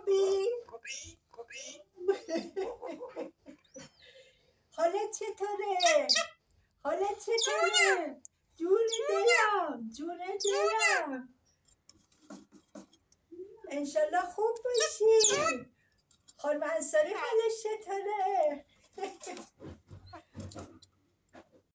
خوبی؟ حالت چطوره؟ حالت چطوره؟ جون دلم جون دلم انشالله خوب باشی. خانم انصاری حالش چطوره؟